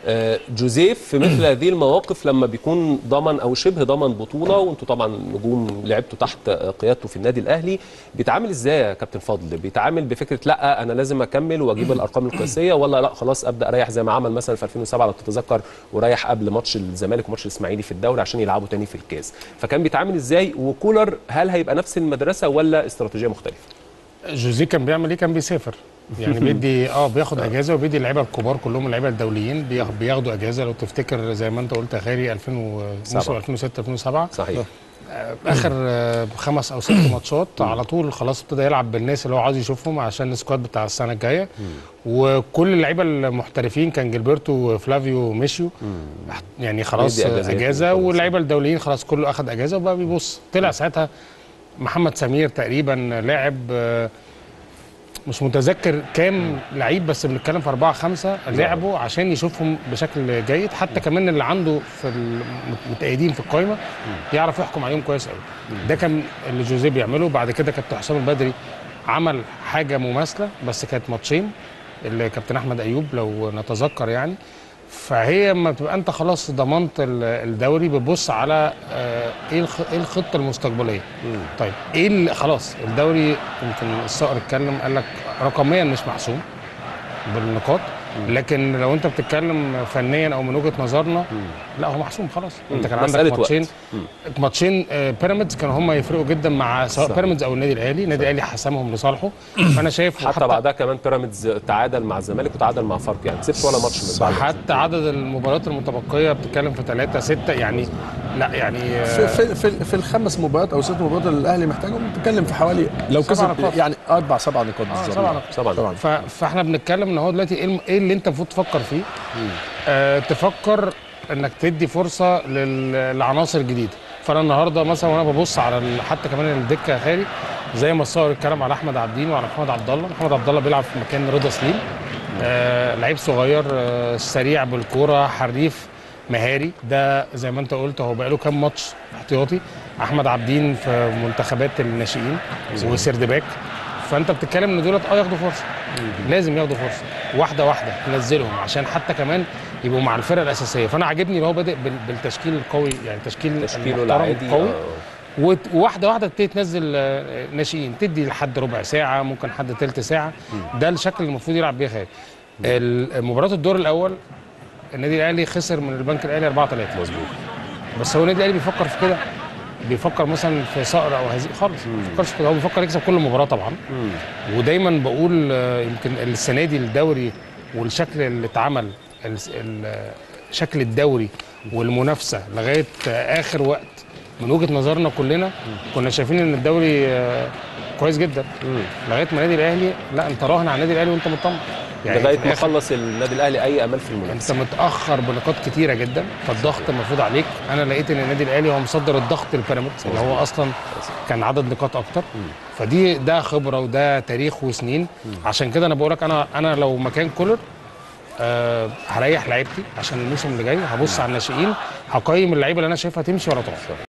جوزيف في مثل هذه المواقف لما بيكون ضمن او شبه ضمن بطوله، وانتوا طبعا نجوم لعبتوا تحت قيادته في النادي الاهلي، بيتعامل ازاي يا كابتن فضل؟ بيتعامل بفكره لا انا لازم اكمل واجيب الارقام القياسيه، ولا لا خلاص ابدا اريح زي ما عمل مثلا في 2007 لو تتذكر، وريح قبل ماتش الزمالك وماتش الاسماعيلي في الدوري عشان يلعبوا تاني في الكاس؟ فكان بيتعامل ازاي؟ وكولر هل هيبقى نفس المدرسه ولا استراتيجيه مختلفه؟ جوزيه كان بيعمل ايه؟ كان بيسافر، يعني بيدي بياخد اجازه، وبيدي اللعيبه الكبار كلهم اللعيبه الدوليين بياخدوا اجازه. لو تفتكر زي ما انت قلت يا خيري 2006 2007 صحيح. اخر 5 أو 6 ماتشات على طول خلاص ابتدى يلعب بالناس اللي هو عايز يشوفهم عشان السكواد بتاع السنه الجايه. وكل اللعيبه المحترفين كان جilberto وفلافيو مشيوا، يعني خلاص اجازه، واللعيبه الدوليين خلاص كله اخد اجازه وبقى بيبص. طلع ساعتها محمد سمير تقريبا لاعب، مش متذكر كام لعيب، بس بنتكلم في 4 5 لعبوا عشان يشوفهم بشكل جيد. حتى كمان اللي عنده في المتأيدين في القائمه يعرف يحكم عليهم كويس قوي. ده كان اللي جوزيه بيعمله. بعد كده كابتن حسام البدري عمل حاجه مماثله، بس كانت ماتشين، اللي كابتن احمد ايوب لو نتذكر يعني. فهي لما بتبقى انت خلاص ضمنت الدوري بتبص على ايه الخطه المستقبليه. طيب ايه خلاص الدوري، يمكن الصقر اتكلم قال لك رقميا مش محسوم بالنقاط، لكن لو انت بتتكلم فنيا او من وجهه نظرنا لا هو محسوم خلاص. انت كان عندك ماتشين بيراميدز كانوا هم يفرقوا جدا مع سواء بيراميدز او النادي الاهلي. النادي الاهلي حسمهم لصالحه. فانا شايف حتى بعدها كمان بيراميدز تعادل مع الزمالك وتعادل مع فاركو، يعني كسبت ولا ماتش من بعد. حتى عدد المباريات المتبقيه بتتكلم في 3 6 يعني. لا يعني في ال5 مباريات او 6 مباريات اللي الاهلي محتاجهم بتتكلم في حوالي لو كسب يعني 4 7 نقاط بالظبط. 7 نقاط. فاحنا بنتكلم ان هو دلوقتي ايه اللي انت المفروض تفكر فيه؟ تفكر انك تدي فرصه للعناصر الجديده. فانا النهارده مثلا وانا ببص على حتى كمان الدكه يا خيري، زي ما الصقر اتكلم على احمد عبدين وعلى محمد عبد الله. محمد عبد الله بيلعب في مكان رضا سليم، لعيب صغير سريع بالكوره، حريف مهاري. ده زي ما انت قلت هو بقى له كام ماتش احتياطي. احمد عبدين في منتخبات الناشئين وسردباك. فانت بتتكلم ان دولت ياخدوا فرصه، لازم ياخدوا فرصه واحده واحده تنزلهم عشان حتى كمان يبقوا مع الفرقه الاساسيه. فانا عاجبني ان هو بادئ بالتشكيل القوي، يعني تشكيله العادي قوي، وواحده واحده تبتدي تنزل ناشئين، تدي لحد ربع ساعه، ممكن حد ثلث ساعه. ده الشكل اللي المفروض يلعب بيه خالد. مباراه الدور الاول النادي الاهلي خسر من البنك الاهلي 4-3 مظبوط. بس هو النادي الاهلي بيفكر في كده، بيفكر مثلا في صقر او هزيمه خالص، ما بيفكرش كده. هو بيفكر يكسب كل مباراه طبعا. ودايما بقول يمكن السنه دي الدوري والشكل اللي اتعمل، شكل الدوري والمنافسه لغايه اخر وقت من وجهه نظرنا كلنا كنا شايفين ان الدوري كويس جدا، لغايه ما النادي الاهلي لا انت راهن على النادي الاهلي وانت مطمن. يعني لغايه ما خلص النادي الاهلي اي امل في المنافسه. انت متاخر بنقاط كتيره جدا، فالضغط المفروض عليك. انا لقيت ان النادي الاهلي هو مصدر الضغط للبيراميدز اللي هو اصلا كان عدد نقاط اكتر. ده خبره وده تاريخ وسنين. عشان كده انا بقول لك انا لو مكان كولر هريح لعيبتي عشان الموسم اللي جاي. هبص على الناشئين، هقيم اللعيبه اللي انا شايفها تمشي ولا تقع.